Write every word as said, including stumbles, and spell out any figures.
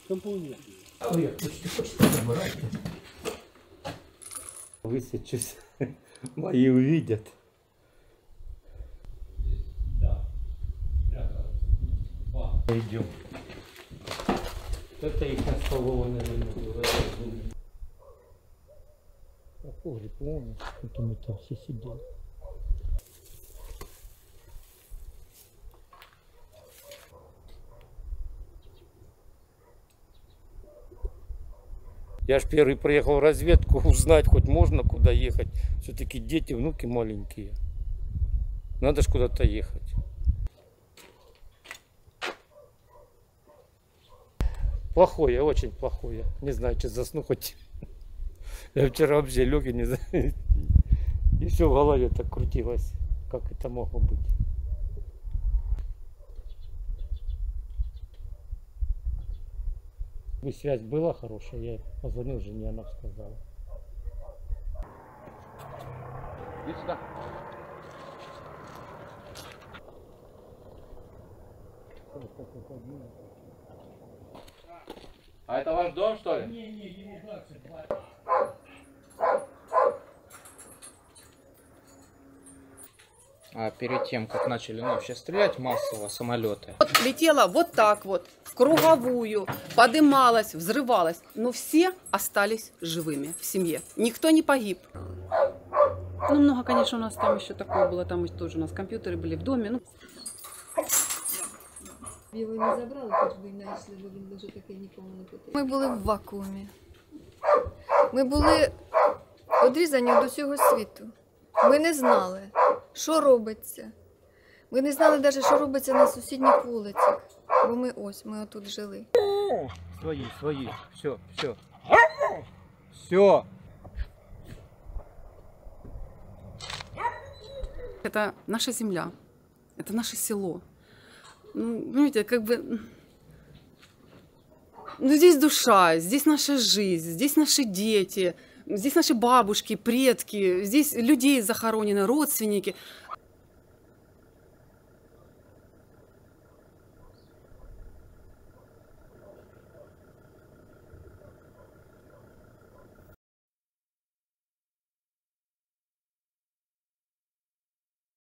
Компонент. Ой, почти хочется забирать. Высечусь, мои увидят. Да. Идем. Это их на столовой, наверное, было. А погреб, помню, как мы там все сидели. Я ж первый приехал в разведку, узнать хоть можно куда ехать. Все-таки дети, внуки маленькие. Надо ж куда-то ехать. Плохое, очень плохое. Не знаю, что засну хоть. Я вчера вообще лег и не знаю. И все в голове так крутилось. Как это могло быть? Связь была хорошая, я позвонил жене, она сказала. Иди сюда. А это ваш дом, что ли? Не, не, не А перед тем, как начали ну, вообще стрелять массово самолеты. Вот летела вот так вот, в круговую, подымалась, взрывалась. Но все остались живыми в семье. Никто не погиб. Ну, много, конечно, у нас там еще такое было. Там тоже у нас компьютеры были в доме. Ну. Його не забрали, хоч би знайшли, бо він дуже таке нікому не потрібен. Ми були в вакуумі. Ми були одрізані від усього світу. Ми не знали, що робиться. Ми не знали навіть, що робиться на сусідніх вулицях. Бо ми ось, ми отут жили. Свои, свои. Все, все. Все. Это наша земля, это наше село. Ну, понимаете, как бы... Ну, здесь душа, здесь наша жизнь, здесь наши дети, здесь наши бабушки, предки, здесь людей захоронены, родственники.